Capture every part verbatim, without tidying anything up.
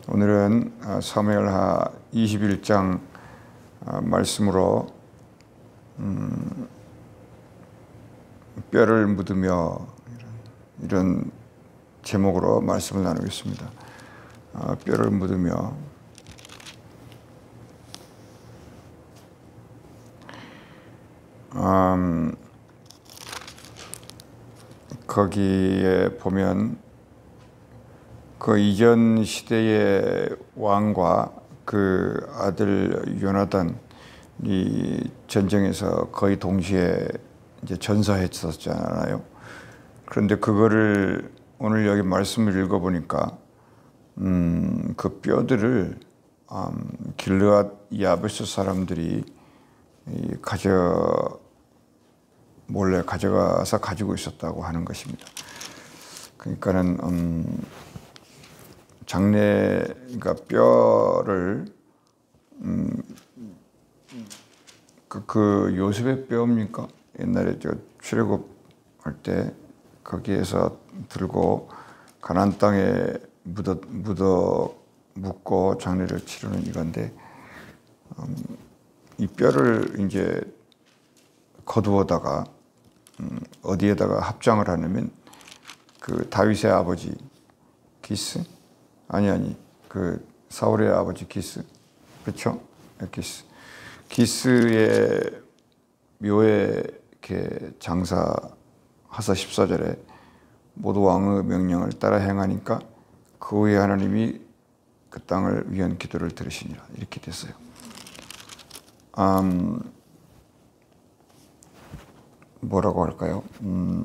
오늘은 사무엘하 이십일 장 말씀으로 음, 뼈를 묻으며 이런, 이런 제목으로 말씀을 나누겠습니다. 어, 뼈를 묻으며 음, 거기에 보면 그 이전 시대의 왕과 그 아들 요나단이 전쟁에서 거의 동시에 이제 전사했었잖아요. 그런데 그거를 오늘 여기 말씀을 읽어보니까 음, 그 뼈들을 음, 길르앗 야베스 사람들이 이 가져 몰래 가져가서 가지고 있었다고 하는 것입니다. 그러니까는 음, 장내 그러니까 뼈를 음, 그, 그 요셉의 뼈입니까? 옛날에 저 출애굽할 때 거기에서 들고 가나안 땅에 묻어 묻어 묻고 장례를 치르는 이건데 음, 이 뼈를 이제 거두어다가 음, 어디에다가 합장을 하냐면 그 다윗의 아버지 기스 아니 아니 그 사울의 아버지 기스 그렇죠? 기스 기스의 묘에 이렇게 장사하사 십사 절에 모두 왕의 명령을 따라 행하니까 그 후에 하나님이 그 땅을 위한 기도를 들으시니라 이렇게 됐어요. 음, 뭐라고 할까요? 음,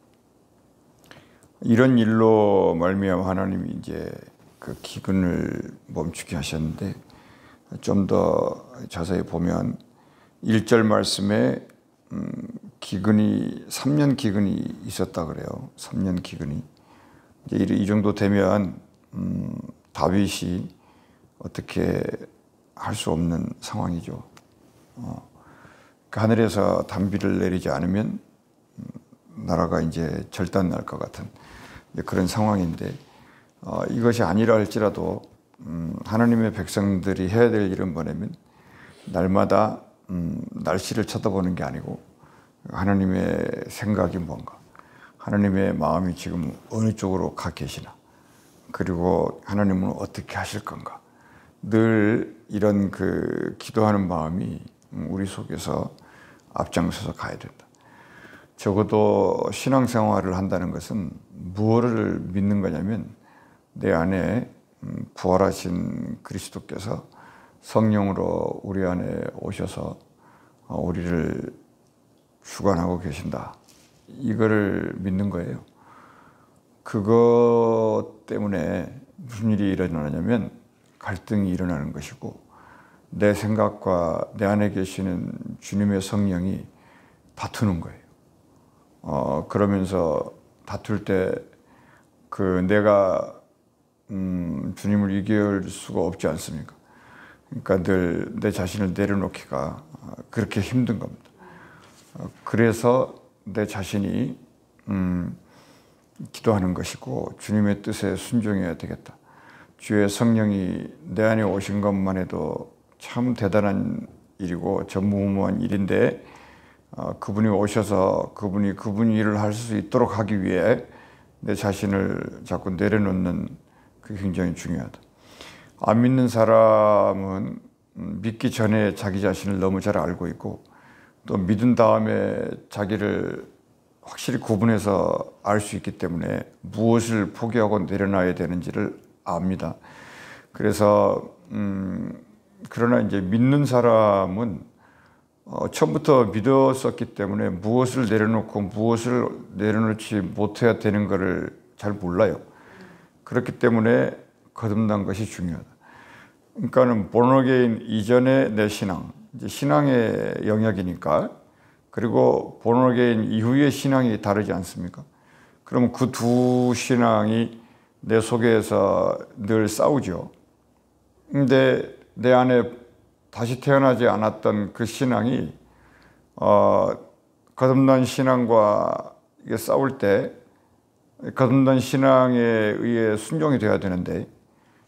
이런 일로 말미암아 하나님이 이제 그 기근을 멈추게 하셨는데 좀 더 자세히 보면 일 절 말씀에 음, 기근이 삼 년 기근이 있었다 그래요. 삼 년 기근이 이제 이 정도 되면 음, 다윗이 어떻게 할 수 없는 상황이죠. 어, 그 하늘에서 단비를 내리지 않으면 음, 나라가 이제 절단 날 것 같은 그런 상황인데 어, 이것이 아니라 할지라도 음, 하나님의 백성들이 해야 될 일은 뭐냐면 날마다 음, 날씨를 쳐다보는 게 아니고 하나님의 생각이 뭔가 하나님의 마음이 지금 어느 쪽으로 가 계시나 그리고 하나님은 어떻게 하실 건가 늘 이런 그 기도하는 마음이 우리 속에서 앞장서서 가야 된다. 적어도 신앙생활을 한다는 것은 무엇을 믿는 거냐면 내 안에 부활하신 그리스도께서 성령으로 우리 안에 오셔서 우리를 주관하고 계신다. 이거를 믿는 거예요. 그것 때문에 무슨 일이 일어나냐면 갈등이 일어나는 것이고 내 생각과 내 안에 계시는 주님의 성령이 다투는 거예요. 어, 그러면서 다툴 때 그 내가 음, 주님을 이길 수가 없지 않습니까? 그러니까 늘 내 자신을 내려놓기가 그렇게 힘든 겁니다. 그래서 내 자신이 음, 기도하는 것이고 주님의 뜻에 순종해야 되겠다. 주의 성령이 내 안에 오신 것만 해도 참 대단한 일이고 전무후무한 일인데 어, 그분이 오셔서 그분이 그분 일을 할 수 있도록 하기 위해 내 자신을 자꾸 내려놓는 그게 굉장히 중요하다. 안 믿는 사람은 믿기 전에 자기 자신을 너무 잘 알고 있고 또 믿은 다음에 자기를 확실히 구분해서 알 수 있기 때문에 무엇을 포기하고 내려놔야 되는지를 압니다. 그래서 음, 그러나 이제 믿는 사람은 어, 처음부터 믿었었기 때문에 무엇을 내려놓고 무엇을 내려놓지 못해야 되는 것을 잘 몰라요. 그렇기 때문에 거듭난 것이 중요하다. 그러니까는 본어게인 이전의 내 신앙, 이제 신앙의 영역이니까 그리고 본어게인 이후의 신앙이 다르지 않습니까? 그럼 그 두 신앙이 내 속에서 늘 싸우죠. 근데 내 안에 다시 태어나지 않았던 그 신앙이 어, 거듭난 신앙과 이게 싸울 때 거듭난 신앙에 의해 순종이 되어야 되는데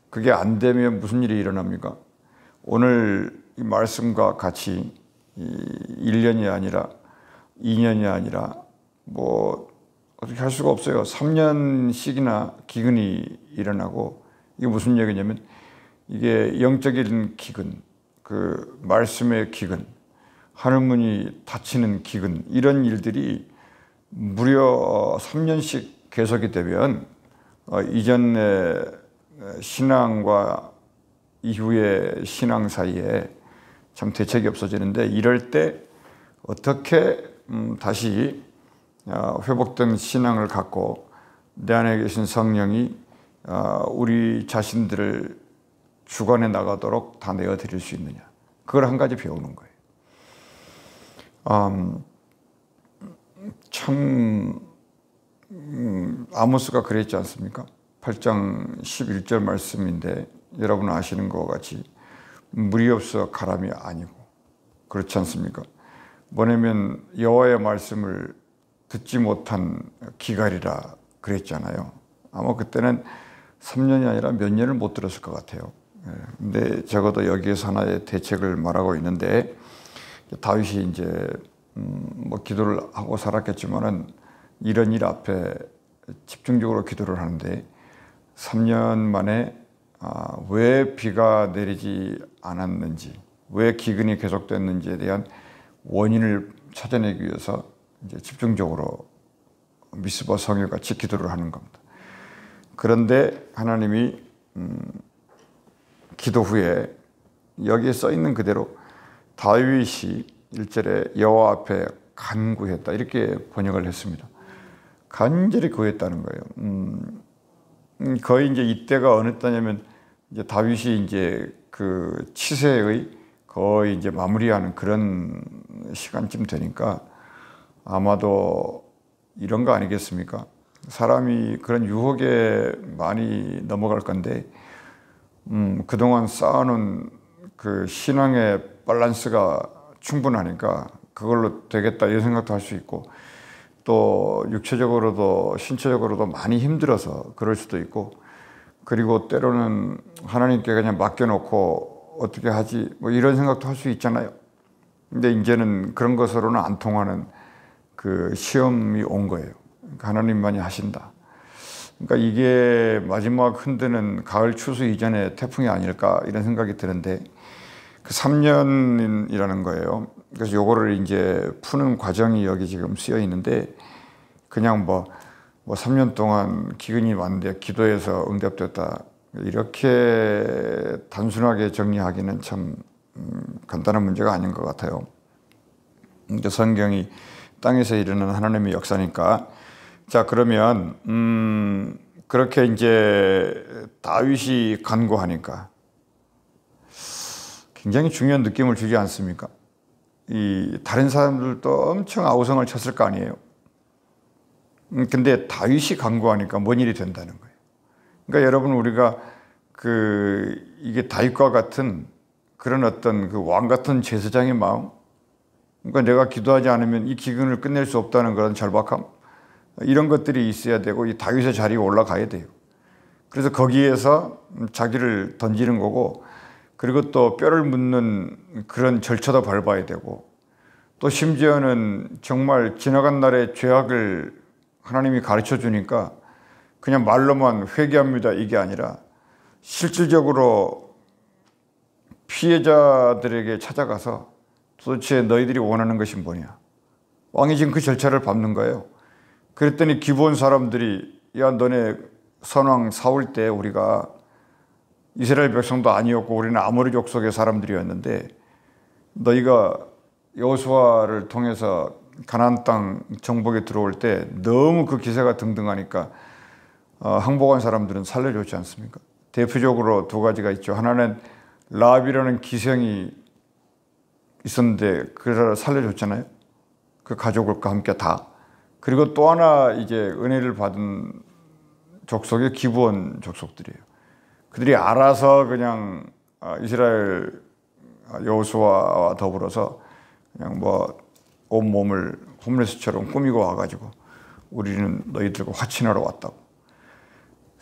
그게 안 되면 무슨 일이 일어납니까? 오늘 이 말씀과 같이 일 년이 아니라 이 년이 아니라 뭐 어떻게 할 수가 없어요. 삼 년씩이나 기근이 일어나고, 이게 무슨 얘기냐면 이게 영적인 기근, 그 말씀의 기근, 하늘문이 닫히는 기근, 이런 일들이 무려 삼 년씩 계속이 되면 이전의 신앙과 이후의 신앙 사이에 참 대책이 없어지는데, 이럴 때 어떻게 다시 회복된 신앙을 갖고 내 안에 계신 성령이 우리 자신들을 주관해 나가도록 다 내어드릴 수 있느냐, 그걸 한 가지 배우는 거예요. 음, 참 음, 아모스가 그랬지 않습니까? 팔 장 십일 절 말씀인데, 여러분 아시는 것과 같이 물이 없어 가람이 아니고, 그렇지 않습니까? 뭐냐면 여호와의 말씀을 듣지 못한 기갈이라 그랬잖아요. 아마 그때는 삼 년이 아니라 몇 년을 못 들었을 것 같아요. 근데 적어도 여기에서 하나의 대책을 말하고 있는데, 다윗이 이제 음, 뭐 기도를 하고 살았겠지만은 이런 일 앞에 집중적으로 기도를 하는데, 삼 년 만에 아, 왜 비가 내리지 않았는지, 왜 기근이 계속됐는지에 대한 원인을 찾아내기 위해서 이제 집중적으로 미스바 성에 같이 기도를 하는 겁니다. 그런데 하나님이 음, 기도 후에 여기에 써 있는 그대로 다윗이 일 절에 여호와 앞에 간구했다, 이렇게 번역을 했습니다. 간절히 구했다는 거예요. 음, 거의 이제 이때가 어느 때냐면 이제 다윗이 이제 그 치세의 거의 이제 마무리하는 그런 시간쯤 되니까 아마도 이런 거 아니겠습니까? 사람이 그런 유혹에 많이 넘어갈 건데, 음, 그동안 쌓아놓은 그 신앙의 밸런스가 충분하니까 그걸로 되겠다, 이런 생각도 할 수 있고, 또 육체적으로도 신체적으로도 많이 힘들어서 그럴 수도 있고, 그리고 때로는 하나님께 그냥 맡겨놓고 어떻게 하지, 뭐 이런 생각도 할 수 있잖아요. 근데 이제는 그런 것으로는 안 통하는 그 시험이 온 거예요. 그러니까 하나님만이 하신다. 그러니까 이게 마지막 흔드는 가을 추수 이전의 태풍이 아닐까, 이런 생각이 드는데, 그 삼 년이라는 거예요. 그래서 요거를 이제 푸는 과정이 여기 지금 쓰여 있는데, 그냥 뭐, 뭐 삼 년 동안 기근이 왔는데 기도해서 응답됐다, 이렇게 단순하게 정리하기는 참 음, 간단한 문제가 아닌 것 같아요. 근데 성경이 땅에서 일어나는 하나님의 역사니까. 자, 그러면 음, 그렇게 이제 다윗이 간구하니까 굉장히 중요한 느낌을 주지 않습니까? 이 다른 사람들도 엄청 아우성을 쳤을 거 아니에요. 근데 다윗이 간구하니까 뭔 일이 된다는 거예요. 그러니까 여러분, 우리가 그 이게 다윗과 같은 그런 어떤 그 왕 같은 제사장의 마음, 그러니까 내가 기도하지 않으면 이 기근을 끝낼 수 없다는 그런 절박함, 이런 것들이 있어야 되고, 이 다윗의 자리에 올라가야 돼요. 그래서 거기에서 자기를 던지는 거고, 그리고 또 뼈를 묻는 그런 절차도 밟아야 되고, 또 심지어는 정말 지나간 날의 죄악을 하나님이 가르쳐 주니까 그냥 말로만 회개합니다, 이게 아니라 실질적으로 피해자들에게 찾아가서 도대체 너희들이 원하는 것이 뭐냐, 왕이 지금 그 절차를 밟는 거예요. 그랬더니 기브온 사람들이, 야, 너네 선왕 사울 때 우리가 이스라엘 백성도 아니었고 우리는 아모리 족속의 사람들이었는데, 너희가 여호수아를 통해서 가나안 땅 정복에 들어올 때 너무 그 기세가 등등하니까 어, 항복한 사람들은 살려줬지 않습니까? 대표적으로 두 가지가 있죠. 하나는 라합이라는 기생이 있었는데 그를 살려줬잖아요. 그 가족과 함께 다. 그리고 또 하나 이제 은혜를 받은 족속이 기브온 족속들이에요. 그들이 알아서 그냥 이스라엘 여호수아와 더불어서 그냥 뭐 온몸을 홈레스처럼 꾸미고 와가지고 우리는 너희들과 화친하러 왔다고.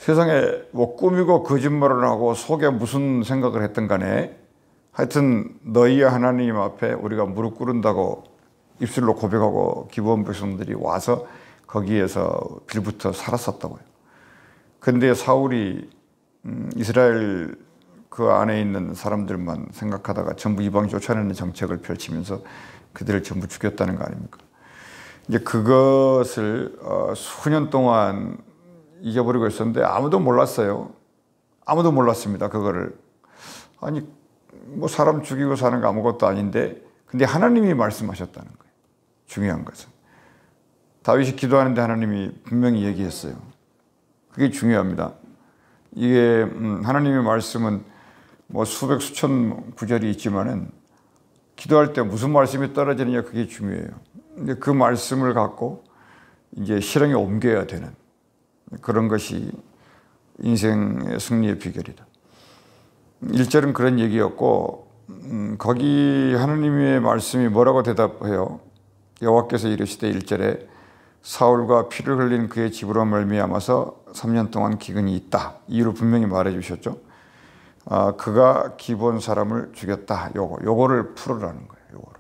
세상에 뭐 꾸미고 거짓말을 하고 속에 무슨 생각을 했든 간에 하여튼 너희 하나님 앞에 우리가 무릎 꿇는다고 입술로 고백하고 기브온 백성들이 와서 거기에서 빌부터 살았었다고요. 근데 사울이 음, 이스라엘 그 안에 있는 사람들만 생각하다가 전부 이방 쫓아내는 정책을 펼치면서 그들을 전부 죽였다는 거 아닙니까? 이제 그것을 어, 수년 동안 잊어버리고 있었는데 아무도 몰랐어요. 아무도 몰랐습니다. 그거를. 아니 뭐 사람 죽이고 사는 거 아무것도 아닌데 근데 하나님이 말씀하셨다는 거예요. 중요한 것은. 다윗이 기도하는데 하나님이 분명히 얘기했어요. 그게 중요합니다. 이게 음, 하나님의 말씀은 뭐 수백 수천 구절이 있지만은 기도할 때 무슨 말씀이 떨어지느냐 그게 중요해요. 근데 그 말씀을 갖고 이제 실행에 옮겨야 되는 그런 것이 인생의 승리의 비결이다. 일 절은 그런 얘기였고 음, 거기 하나님의 말씀이 뭐라고 대답해요? 여호와께서 이르시되 일 절에 사울과 피를 흘린 그의 집으로 말미암아서 삼 년 동안 기근이 있다. 이유를 분명히 말해 주셨죠. 아, 그가 기브온 사람을 죽였다. 요거, 요거를 풀으라는 거예요. 요거를.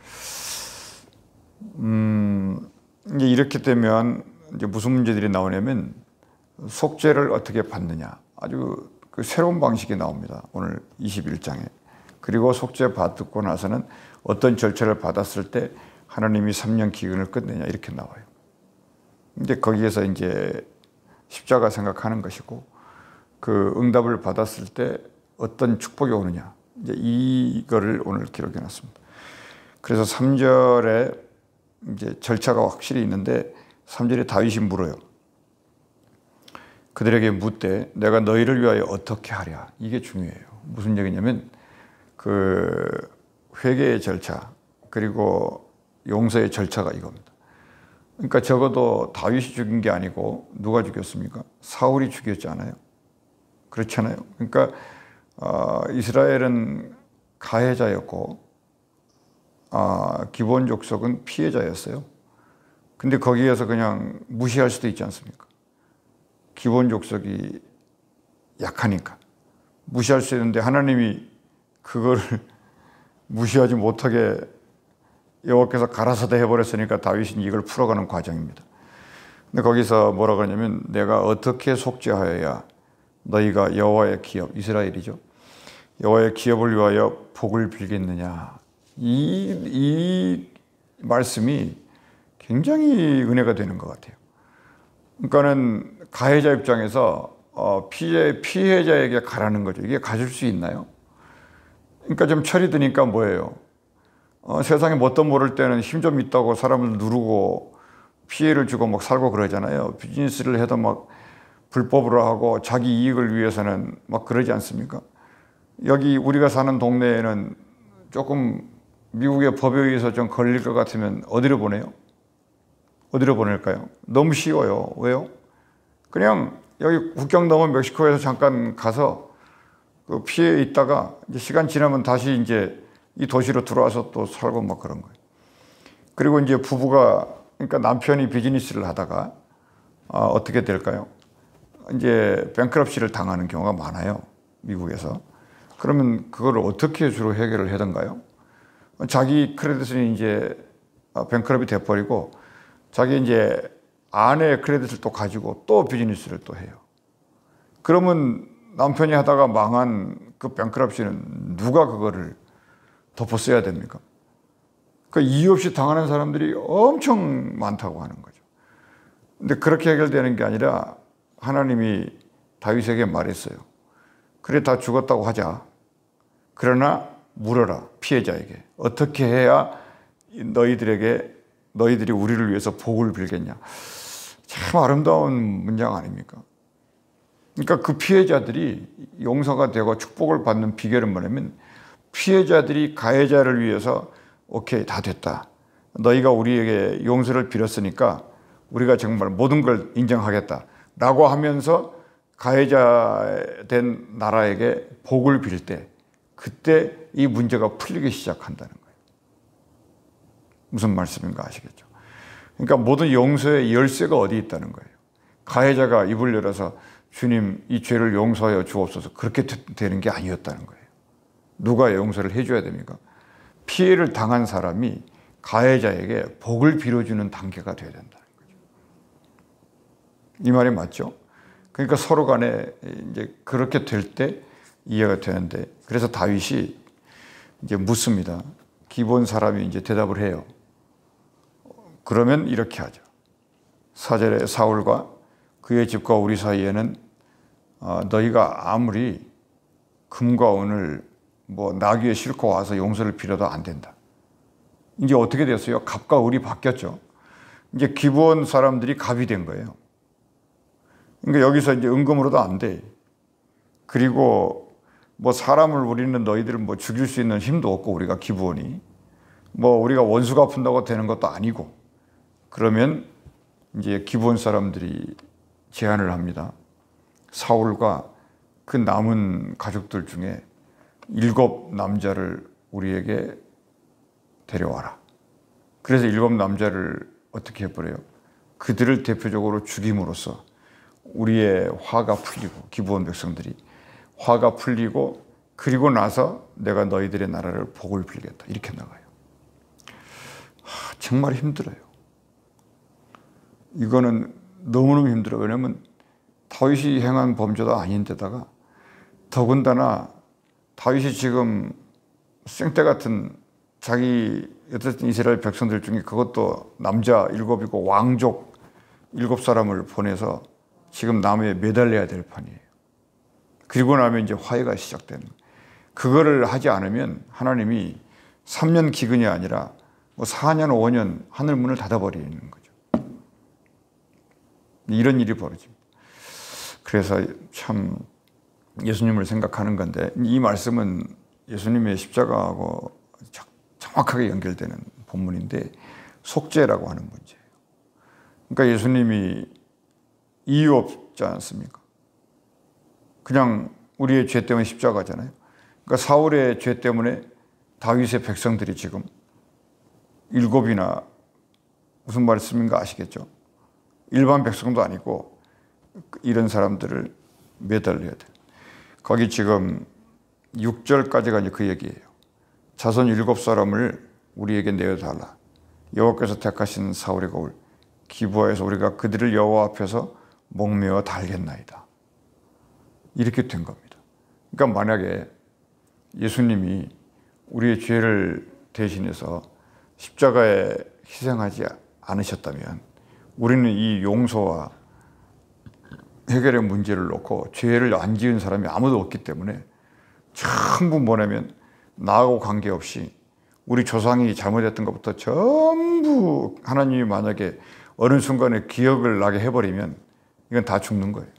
음, 이제 이렇게 되면 이제 무슨 문제들이 나오냐면 속죄를 어떻게 받느냐. 아주 그 새로운 방식이 나옵니다. 오늘 이십일 장에. 그리고 속죄 받고 나서는 어떤 절차를 받았을 때 하나님이 삼 년 기근을 끝내냐 이렇게 나와요. 이제 거기에서 이제 십자가 생각하는 것이고 그 응답을 받았을 때 어떤 축복이 오느냐 이제 이거를 오늘 기록해 놨습니다. 그래서 삼 절에 이제 절차가 확실히 있는데 삼 절에 다윗이 물어요. 그들에게 묻되 내가 너희를 위하여 어떻게 하랴. 이게 중요해요. 무슨 얘기냐면 그 회개의 절차 그리고 용서의 절차가 이겁니다. 그러니까 적어도 다윗이 죽인 게 아니고 누가 죽였습니까? 사울이 죽였잖아요. 그렇잖아요. 그러니까 어, 이스라엘은 가해자였고 어, 기브온 족속은 피해자였어요. 근데 거기에서 그냥 무시할 수도 있지 않습니까? 기브온 족속이 약하니까 무시할 수 있는데 하나님이 그걸 무시하지 못하게 여호와께서 가라사대 해버렸으니까 다윗이 이걸 풀어가는 과정입니다. 근데 거기서 뭐라 그러냐면 내가 어떻게 속죄하여야 너희가 여호와의 기업, 이스라엘이죠. 여호와의 기업을 위하여 복을 빌겠느냐. 이, 이 말씀이 굉장히 은혜가 되는 것 같아요. 그러니까는 가해자 입장에서 어, 피해, 피해자에게 가라는 거죠. 이게 가질 수 있나요? 그러니까 좀 철이 드니까 뭐예요? 어, 세상에 뭣도 모를 때는 힘 좀 있다고 사람을 누르고 피해를 주고 막 살고 그러잖아요. 비즈니스를 해도 막 불법으로 하고 자기 이익을 위해서는 막 그러지 않습니까? 여기 우리가 사는 동네에는 조금 미국의 법에 의해서 좀 걸릴 것 같으면 어디로 보내요? 어디로 보낼까요? 너무 쉬워요. 왜요? 그냥 여기 국경 넘어 멕시코에서 잠깐 가서 그 피해 있다가 이제 시간 지나면 다시 이제 이 도시로 들어와서 또 살고 막 그런 거예요. 그리고 이제 부부가 그러니까 남편이 비즈니스를 하다가 어, 어떻게 될까요? 이제 뱅크럽시를 당하는 경우가 많아요. 미국에서. 그러면 그거를 어떻게 주로 해결을 하던가요? 자기 크레딧은 이제 뱅크럽이 돼버리고 자기 이제 아내의 크레딧을 또 가지고 또 비즈니스를 또 해요. 그러면 남편이 하다가 망한 그 뱅크럽시는 누가 그거를 덮어써야 됩니까? 그 이유 없이 당하는 사람들이 엄청 많다고 하는 거죠. 근데 그렇게 해결되는 게 아니라 하나님이 다윗에게 말했어요. 그래 다 죽었다고 하자. 그러나 물어라 피해자에게. 어떻게 해야 너희들에게 너희들이 우리를 위해서 복을 빌겠냐. 참 아름다운 문장 아닙니까? 그러니까 그 피해자들이 용서가 되고 축복을 받는 비결은 뭐냐면 피해자들이 가해자를 위해서 오케이 다 됐다. 너희가 우리에게 용서를 빌었으니까 우리가 정말 모든 걸 인정하겠다. 라고 하면서 가해자 된 나라에게 복을 빌 때 그때 이 문제가 풀리기 시작한다는 거예요. 무슨 말씀인가 아시겠죠? 그러니까 모든 용서의 열쇠가 어디 있다는 거예요. 가해자가 입을 열어서 주님 이 죄를 용서하여 주옵소서 그렇게 되는 게 아니었다는 거예요. 누가 용서를 해줘야 됩니까? 피해를 당한 사람이 가해자에게 복을 빌어주는 단계가 돼야 된다는 거죠. 이 말이 맞죠? 그러니까 서로 간에 이제 그렇게 될 때 이해가 되는데, 그래서 다윗이 이제 묻습니다. 기본 사람이 이제 대답을 해요. 그러면 이렇게 하죠. 사 절에 사울과 그의 집과 우리 사이에는 너희가 아무리 금과 은을 뭐 나귀에 싣고 와서 용서를 빌어도 안 된다. 이제 어떻게 됐어요? 갑과 을이 바뀌었죠. 이제 기본 사람들이 갑이 된 거예요. 그러니까 여기서 이제 은금으로도 안 돼. 그리고 뭐 사람을 우리는 너희들은 뭐 죽일 수 있는 힘도 없고 우리가 기부원이 뭐 우리가 원수 갚은다고 되는 것도 아니고, 그러면 이제 기부원 사람들이 제안을 합니다. 사울과 그 남은 가족들 중에 일곱 남자를 우리에게 데려와라. 그래서 일곱 남자를 어떻게 해버려요? 그들을 대표적으로 죽임으로써 우리의 화가 풀리고, 기부원 백성들이 화가 풀리고, 그리고 나서 내가 너희들의 나라를 복을 빌겠다. 이렇게 나가요. 하, 정말 힘들어요. 이거는 너무너무 힘들어요. 왜냐하면 다윗이 행한 범죄도 아닌데다가 더군다나 다윗이 지금 생떼 같은 자기 어쨌든 이스라엘 백성들 중에 그것도 남자 일곱이고 왕족 일곱 사람을 보내서 지금 나무에 매달려야 될 판이에요. 그리고 나면 이제 화해가 시작되는 거예요. 그거를 하지 않으면 하나님이 삼 년 기근이 아니라 뭐 사 년, 오 년 하늘 문을 닫아버리는 거죠. 이런 일이 벌어집니다. 그래서 참 예수님을 생각하는 건데, 이 말씀은 예수님의 십자가하고 정확하게 연결되는 본문인데 속죄라고 하는 문제예요. 그러니까 예수님이 이유 없지 않습니까? 그냥 우리의 죄 때문에 십자가잖아요. 그러니까 사울의 죄 때문에 다윗의 백성들이 지금 일곱이나 무슨 말씀인가 아시겠죠? 일반 백성도 아니고 이런 사람들을 매달려야 돼요. 거기 지금 육 절까지가 이제 그 얘기예요. 자손 일곱 사람을 우리에게 내어달라. 여호와께서 택하신 사울의 거울 기브아에서 우리가 그들을 여호와 앞에서 목매어 달겠나이다. 이렇게 된 겁니다. 그러니까 만약에 예수님이 우리의 죄를 대신해서 십자가에 희생하지 않으셨다면 우리는 이 용서와 해결의 문제를 놓고 죄를 안 지은 사람이 아무도 없기 때문에 전부 뭐냐면 나하고 관계없이 우리 조상이 잘못했던 것부터 전부 하나님이 만약에 어느 순간에 기억을 나게 해버리면 이건 다 죽는 거예요.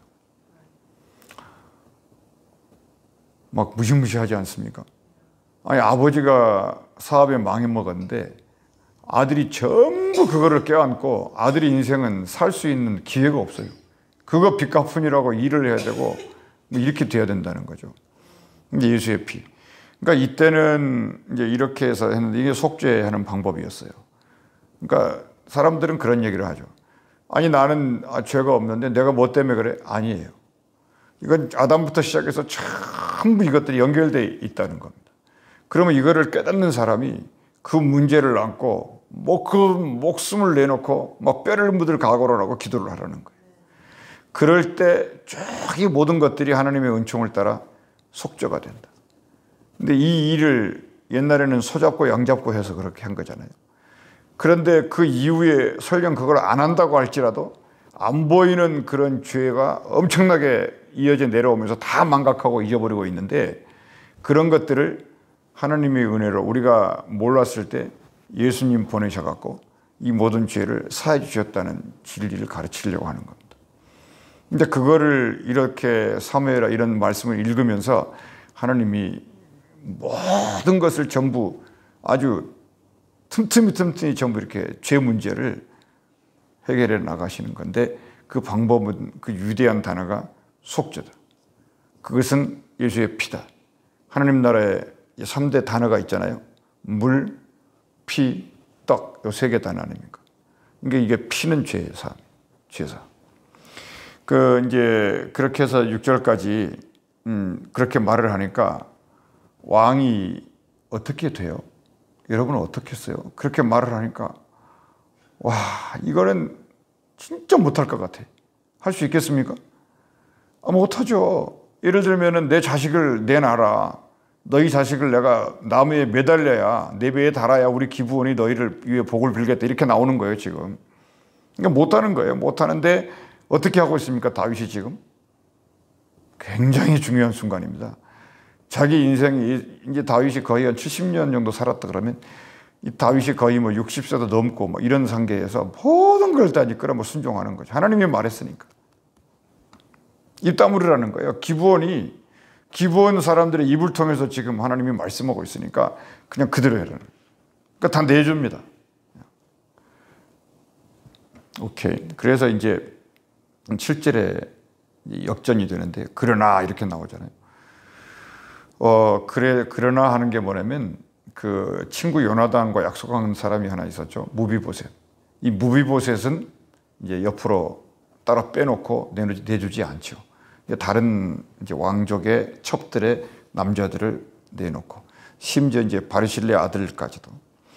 막 무시무시하지 않습니까? 아니 아버지가 사업에 망해먹었는데 아들이 전부 그거를 껴안고 아들의 인생은 살 수 있는 기회가 없어요. 그거 빚 갚으니라고 일을 해야 되고 뭐 이렇게 돼야 된다는 거죠. 이제 예수의 피. 그러니까 이때는 이제 이렇게 해서 했는데 이게 속죄하는 방법이었어요. 그러니까 사람들은 그런 얘기를 하죠. 아니 나는 죄가 없는데 내가 뭐 때문에 그래? 아니에요. 이건 아담부터 시작해서 전부 이것들이 연결되어 있다는 겁니다. 그러면 이거를 깨닫는 사람이 그 문제를 안고 뭐 그 목숨을 내놓고 막 뼈를 묻을 각오를 하고 기도를 하라는 거예요. 그럴 때 쭉 이 모든 것들이 하나님의 은총을 따라 속죄가 된다. 근데 이 일을 옛날에는 소잡고 양잡고 해서 그렇게 한 거잖아요. 그런데 그 이후에 설령 그걸 안 한다고 할지라도 안 보이는 그런 죄가 엄청나게 이어져 내려오면서 다 망각하고 잊어버리고 있는데, 그런 것들을 하나님의 은혜로 우리가 몰랐을 때 예수님 보내셔갖고 이 모든 죄를 사해 주셨다는 진리를 가르치려고 하는 겁니다. 근데 그거를 이렇게 사무엘아 이런 말씀을 읽으면서 하나님이 모든 것을 전부 아주 틈틈이 틈틈이 전부 이렇게 죄 문제를 해결해 나가시는 건데, 그 방법은 그 위대한 단어가 속죄다. 그것은 예수의 피다. 하나님 나라에 삼 대 단어가 있잖아요. 물, 피, 떡. 이 세 개 단어 아닙니까? 그러니까 이게 피는 죄의 삶, 죄사. 그 이제 그렇게 해서 육 절까지 음, 그렇게 말을 하니까 왕이 어떻게 돼요? 여러분은 어떻게 했어요? 그렇게 말을 하니까 와, 이거는 진짜 못할 것 같아. 할 수 있겠습니까? 아, 못하죠. 예를 들면은 내 자식을 내놔라. 너희 자식을 내가 나무에 매달려야 내 배에 달아야 우리 기부원이 너희를 위해 복을 빌겠다. 이렇게 나오는 거예요, 지금. 그러니까 못하는 거예요. 못하는데 어떻게 하고 있습니까? 다윗이 지금. 굉장히 중요한 순간입니다. 자기 인생이 이제 다윗이 거의 한 칠십 년 정도 살았다 그러면 이 다윗이 거의 뭐 육십 세도 넘고 뭐 이런 상태에서 모든 걸 다 이끌어 뭐 순종하는 거죠. 하나님이 말했으니까. 입 다물으라는 거예요. 기부원이 기부원 사람들의 입을 통해서 지금 하나님이 말씀하고 있으니까 그냥 그대로 해라는 거예요. 그러니까 다 내줍니다. 오케이. 그래서 이제 칠 절에 역전이 되는데 그러나 이렇게 나오잖아요. 어 그래 그러나 하는 게 뭐냐면 그 친구 요나단과 약속한 사람이 하나 있었죠. 무비보셋. 이 무비보셋은 이제 옆으로 따로 빼놓고 내주지, 내주지 않죠. 다른 이제 왕족의 첩들의 남자들을 내놓고 심지어 이제 바르실레 아들까지도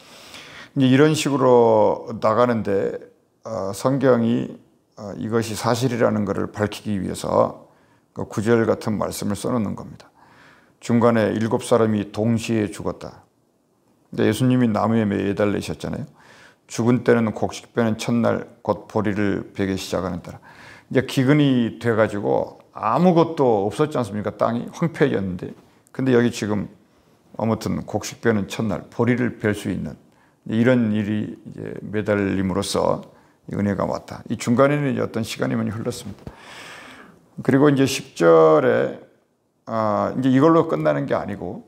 이제 이런 식으로 나가는데 어, 성경이 어, 이것이 사실이라는 것을 밝히기 위해서 그 구절 같은 말씀을 써놓는 겁니다. 중간에 일곱 사람이 동시에 죽었다. 근데 예수님이 나무에 매달리셨잖아요. 죽은 때는 곡식 빼는 첫날 곧 보리를 베기 시작하는 때라. 이제 기근이 돼가지고 아무것도 없었지 않습니까? 땅이 황폐해졌는데. 근데 여기 지금 아무튼 곡식 빼는 첫날 보리를 벨 수 있는 이런 일이 이제 매달림으로써 은혜가 왔다. 이 중간에는 이제 어떤 시간이 많이 흘렀습니다. 그리고 이제 십 절에 아, 이제 이걸로 끝나는 게 아니고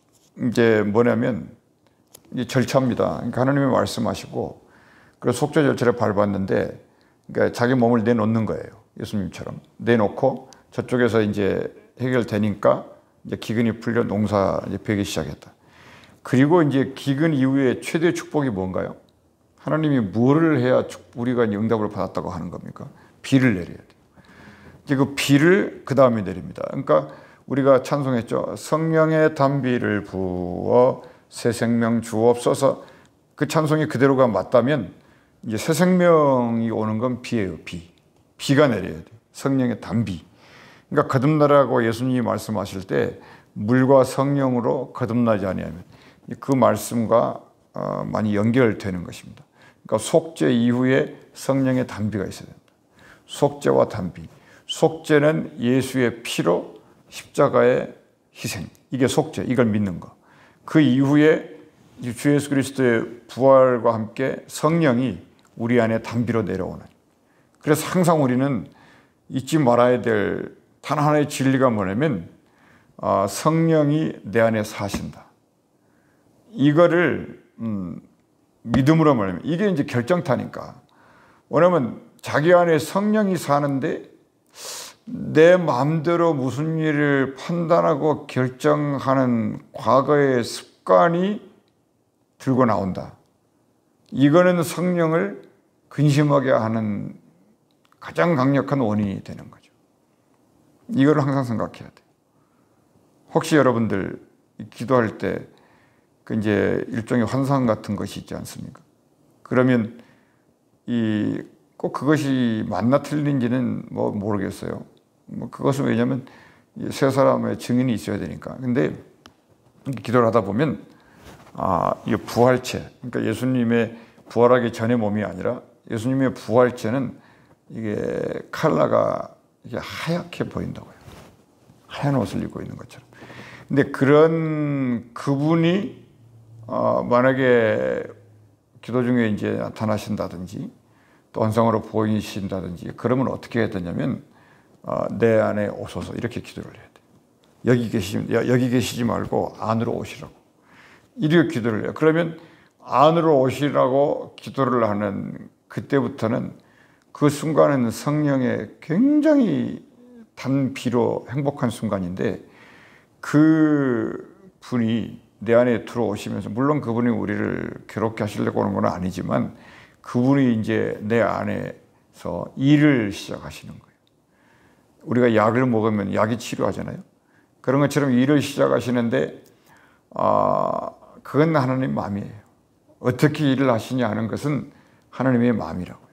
이제 뭐냐면 이제 절차입니다. 그러니까 하나님이 말씀하시고 그래서 속죄 절차를 밟았는데 그러니까 자기 몸을 내놓는 거예요. 예수님처럼 내놓고 저쪽에서 이제 해결되니까 이제 기근이 풀려 농사 이제 베기 시작했다. 그리고 이제 기근 이후에 최대 축복이 뭔가요? 하나님이 뭐를 해야 우리가 응답을 받았다고 하는 겁니까? 비를 내려야 돼요. 이제 그 비를 그 다음에 내립니다. 그러니까 우리가 찬송했죠. 성령의 단비를 부어 새 생명 주옵소서. 그 찬송이 그대로가 맞다면 이제 새 생명이 오는 건 비예요. 비. 비가 내려야 돼요. 성령의 단비. 그러니까 거듭나라고 예수님이 말씀하실 때 물과 성령으로 거듭나지 아니하면 그 말씀과 많이 연결되는 것입니다. 그러니까 속죄 이후에 성령의 단비가 있어야 된다. 속죄와 단비. 속죄는 예수의 피로 십자가의 희생. 이게 속죄. 이걸 믿는 거. 그 이후에 주 예수 그리스도의 부활과 함께 성령이 우리 안에 단비로 내려오는. 그래서 항상 우리는 잊지 말아야 될 단 하나의 진리가 뭐냐면 성령이 내 안에 사신다. 이거를 음, 믿음으로 말하면 이게 이제 결정타니까. 왜냐면 자기 안에 성령이 사는데 내 마음대로 무슨 일을 판단하고 결정하는 과거의 습관이 들고 나온다. 이거는 성령을 근심하게 하는 가장 강력한 원인이 되는 거죠. 이걸 항상 생각해야 돼요. 혹시 여러분들 기도할 때 그 이제 일종의 환상 같은 것이 있지 않습니까? 그러면 이 꼭 그것이 맞나 틀린지는 뭐 모르겠어요. 뭐 그것은 왜냐하면 세 사람의 증인이 있어야 되니까. 근데 기도를 하다 보면 아, 이 부활체, 그러니까 예수님의 부활하기 전의 몸이 아니라 예수님의 부활체는 이게 컬러가 이게 하얗게 보인다고요. 하얀 옷을 입고 있는 것처럼. 근데 그런 그분이 어, 만약에 기도 중에 이제 나타나신다든지 또 환상으로 보이신다든지 그러면 어떻게 해야 되냐면 어, 내 안에 오소서 이렇게 기도를 해야 돼요. 여기 계시 여기 계시지 말고 안으로 오시라고 이렇게 기도를 해요. 그러면 안으로 오시라고 기도를 하는 그때부터는 그 순간은 성령의 굉장히 단비로 행복한 순간인데 그 분이 내 안에 들어오시면서 물론 그분이 우리를 괴롭게 하시려고 하는 건 아니지만 그분이 이제 내 안에서 일을 시작하시는 거예요. 우리가 약을 먹으면 약이 치료하잖아요. 그런 것처럼 일을 시작하시는데 아, 그건 하나님 마음이에요. 어떻게 일을 하시냐 하는 것은 하나님의 마음이라고요.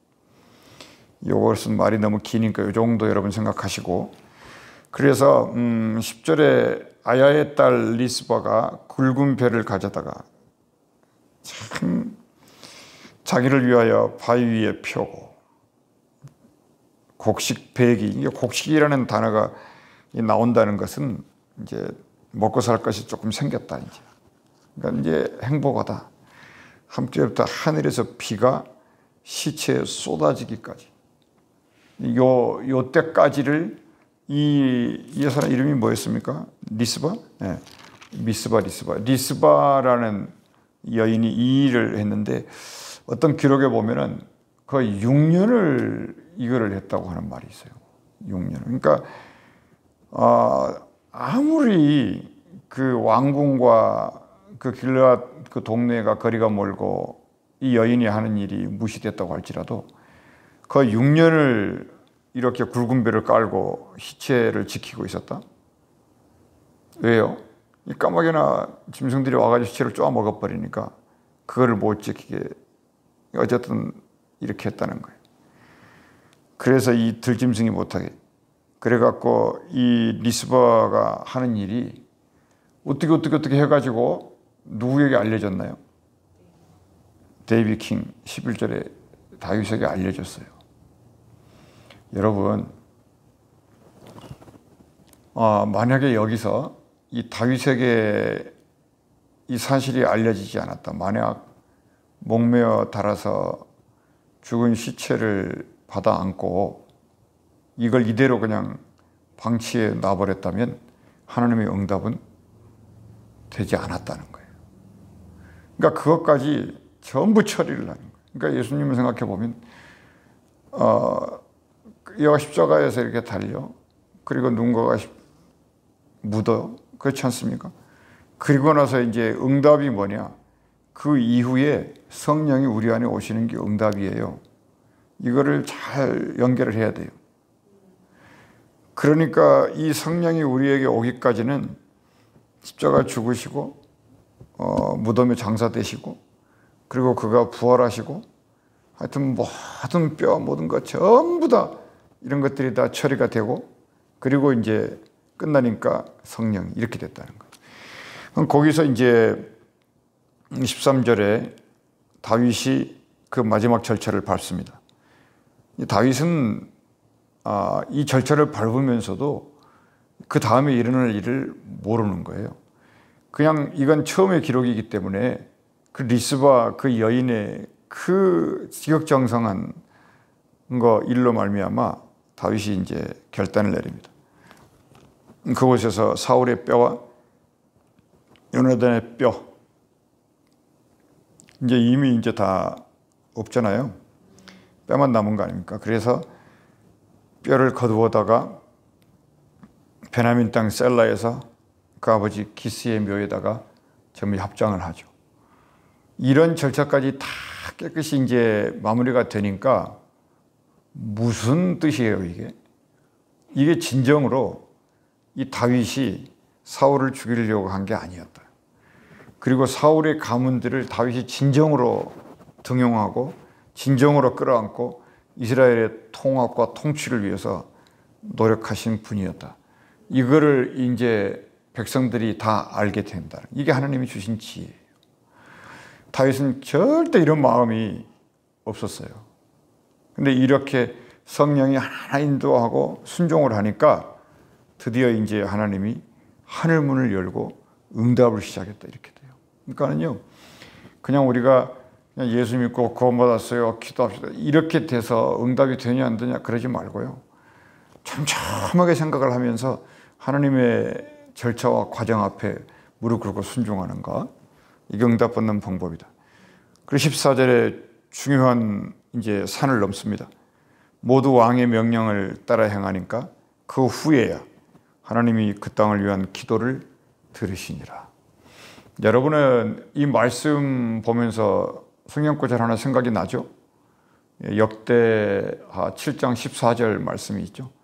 이것은 말이 너무 기니까 이 정도 여러분 생각하시고, 그래서 음, 십 절에 아야의 딸 리스바가 굵은 배를 가져다가 참 자기를 위하여 바위 위에 펴고, 곡식 배기, 이게 곡식이라는 단어가 나온다는 것은 이제 먹고 살 것이 조금 생겼다, 이제. 그러니까 이제 행복하다. 한때부터 하늘에서 비가 시체에 쏟아지기까지. 요, 요 때까지를 이, 이 여사 이름이 뭐였습니까? 리스바? 네. 미스바, 리스바. 리스바라는 여인이 이 일을 했는데 어떤 기록에 보면은 거의 육 년을 이거를 했다고 하는 말이 있어요. 육 년. 그러니까, 어, 아무리 그 왕궁과 그 길르앗 그 동네가 거리가 멀고 이 여인이 하는 일이 무시됐다고 할지라도 거의 육 년을 이렇게 굵은 배를 깔고 시체를 지키고 있었다. 왜요? 이 까마귀나 짐승들이 와가지고 시체를 쪼아 먹어버리니까 그거를 못 지키게 어쨌든 이렇게 했다는 거예요. 그래서 이 들짐승이 못하게. 그래갖고 이 리스바가 하는 일이 어떻게 어떻게 어떻게 해가지고 누구에게 알려졌나요? 데이비드 킹 십일 절에 다윗에게 알려졌어요. 여러분, 어, 만약에 여기서 이 다윗에게 이 사실이 알려지지 않았다. 만약 목매어 달아서 죽은 시체를 받아 안고 이걸 이대로 그냥 방치해 놔버렸다면 하나님의 응답은 되지 않았다는 거예요. 그러니까 그것까지 전부 처리를 하는 거예요. 그러니까 예수님을 생각해 보면 어, 여가 십자가에서 이렇게 달려, 그리고 누군가가 묻어, 그렇지 않습니까? 그리고 나서 이제 응답이 뭐냐? 그 이후에 성령이 우리 안에 오시는 게 응답이에요. 이거를 잘 연결을 해야 돼요. 그러니까 이 성령이 우리에게 오기까지는 십자가 죽으시고 어, 무덤에 장사되시고, 그리고 그가 부활하시고, 하여튼 모든 뼈 모든 것 전부 다 이런 것들이 다 처리가 되고, 그리고 이제 끝나니까 성령 이렇게 됐다는 거예요. 그럼 거기서 이제 십삼 절에 다윗이 그 마지막 절차를 밟습니다. 다윗은 아, 이 절차를 밟으면서도 그 다음에 일어날 일을 모르는 거예요. 그냥 이건 처음의 기록이기 때문에 그 리스바 그 여인의 그 지극정성한 거 일로 말미암아 다윗이 이제 결단을 내립니다. 그곳에서 사울의 뼈와 요나단의 뼈, 이제 이미 이제 다 없잖아요. 뼈만 남은 거 아닙니까? 그래서 뼈를 거두어다가 베냐민 땅 셀라에서 그 아버지 기스의 묘에다가 전부 합장을 하죠. 이런 절차까지 다 깨끗이 이제 마무리가 되니까 무슨 뜻이에요, 이게? 이게 진정으로 이 다윗이 사울을 죽이려고 한 게 아니었다. 그리고 사울의 가문들을 다윗이 진정으로 등용하고 진정으로 끌어안고 이스라엘의 통합과 통치를 위해서 노력하신 분이었다. 이거를 이제 백성들이 다 알게 된다. 이게 하나님이 주신 지혜예요. 다윗은 절대 이런 마음이 없었어요. 근데 이렇게 성령이 하나 인도하고 순종을 하니까 드디어 이제 하나님이 하늘 문을 열고 응답을 시작했다, 이렇게 돼요. 그러니까는요, 그냥 우리가 그냥 예수 믿고 구원받았어요, 기도합시다, 이렇게 돼서 응답이 되냐 안 되냐 그러지 말고요, 촘촘하게 생각을 하면서 하나님의 절차와 과정 앞에 무릎 꿇고 순종하는 것, 이게 응답받는 방법이다. 그리고 십사 절에 중요한 이제 산을 넘습니다. 모두 왕의 명령을 따라 행하니까 그 후에야 하나님이 그 땅을 위한 기도를 들으시니라. 여러분은 이 말씀 보면서 성경구절 하나 생각이 나죠? 역대하 칠 장 십사 절 말씀이 있죠.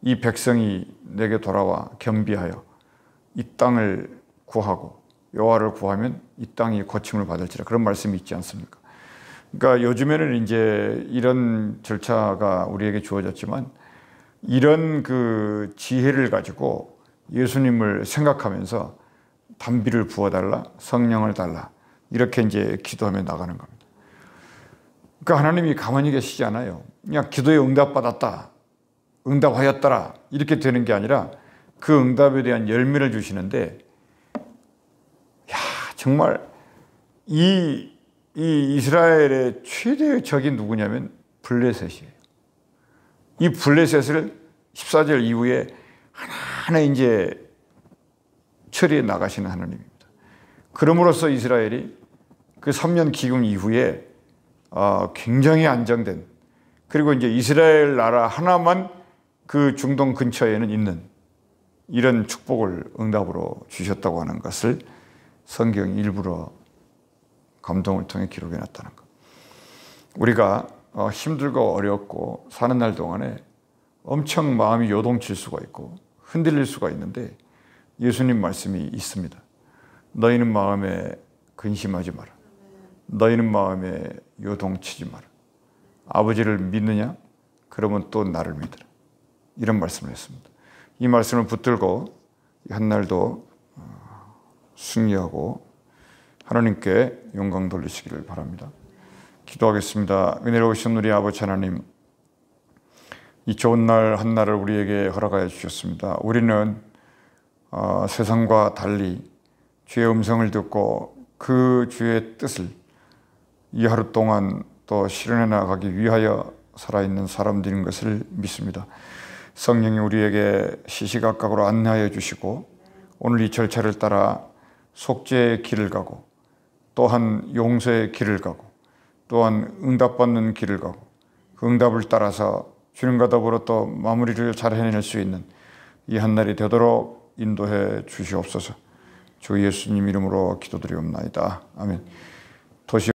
이 백성이 내게 돌아와 겸비하여 이 땅을 구하고 여호와를 구하면 이 땅이 고침을 받을지라, 그런 말씀이 있지 않습니까? 그러니까 요즘에는 이제 이런 절차가 우리에게 주어졌지만 이런 그 지혜를 가지고 예수님을 생각하면서 단비를 부어달라, 성령을 달라, 이렇게 이제 기도하며 나가는 겁니다. 그러니까 하나님이 가만히 계시지 않아요. 그냥 기도에 응답받았다, 응답하였더라, 이렇게 되는 게 아니라 그 응답에 대한 열매를 주시는데, 야, 정말 이, 이 이스라엘의 최대의 적이 누구냐면 블레셋이에요. 이 블레셋을 십사 절 이후에 하나하나 이제 처리해 나가시는 하나님입니다. 그럼으로써 이스라엘이 그 삼 년 기금 이후에 굉장히 안정된, 그리고 이제 이스라엘 나라 하나만 그 중동 근처에는 있는 이런 축복을 응답으로 주셨다고 하는 것을 성경이 일부러 감동을 통해 기록해 놨다는 것. 우리가 힘들고 어렵고 사는 날 동안에 엄청 마음이 요동칠 수가 있고 흔들릴 수가 있는데 예수님 말씀이 있습니다. 너희는 마음에 근심하지 마라. 너희는 마음에 요동치지 마라. 아버지를 믿느냐? 그러면 또 나를 믿으라. 이런 말씀을 했습니다. 이 말씀을 붙들고 한날도 승리하고 하나님께 영광 돌리시기를 바랍니다. 기도하겠습니다. 은혜로우신 우리 아버지 하나님, 이 좋은 날 한날을 우리에게 허락하여 주셨습니다. 우리는 어, 세상과 달리 주의 음성을 듣고 그 주의 뜻을 이 하루 동안 또 실현해 나가기 위하여 살아있는 사람들인 것을 믿습니다. 성령이 우리에게 시시각각으로 안내하여 주시고 오늘 이 절차를 따라 속죄의 길을 가고 또한 용서의 길을 가고 또한 응답받는 길을 가고 그 응답을 따라서 주님과 더불어 또 마무리를 잘 해낼 수 있는 이 한날이 되도록 인도해 주시옵소서. 주 예수님 이름으로 기도드리옵나이다. 아멘. 도시